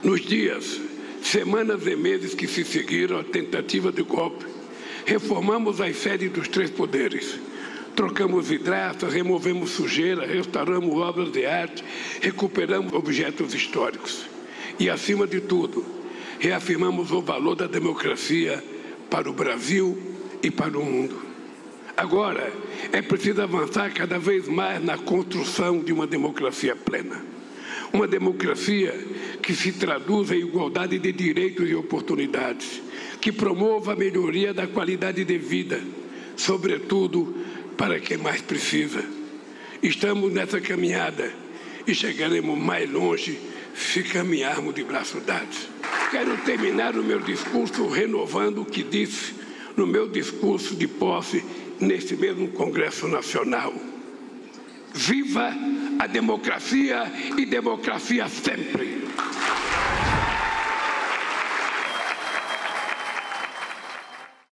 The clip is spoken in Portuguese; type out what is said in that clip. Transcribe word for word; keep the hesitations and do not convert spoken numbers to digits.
Nos dias, semanas e meses que se seguiram à tentativa de golpe, reformamos as sedes dos três poderes. Trocamos vidraças, removemos sujeira, restauramos obras de arte, recuperamos objetos históricos. E, acima de tudo, reafirmamos o valor da democracia para o Brasil e para o mundo. Agora, é preciso avançar cada vez mais na construção de uma democracia plena. Uma democracia que se traduza em igualdade de direitos e oportunidades, que promova a melhoria da qualidade de vida, sobretudo para quem mais precisa. Estamos nessa caminhada e chegaremos mais longe se caminharmos de braços dados. Quero terminar o meu discurso renovando o que disse no meu discurso de posse neste mesmo Congresso Nacional. Viva a democracia e democracia sempre!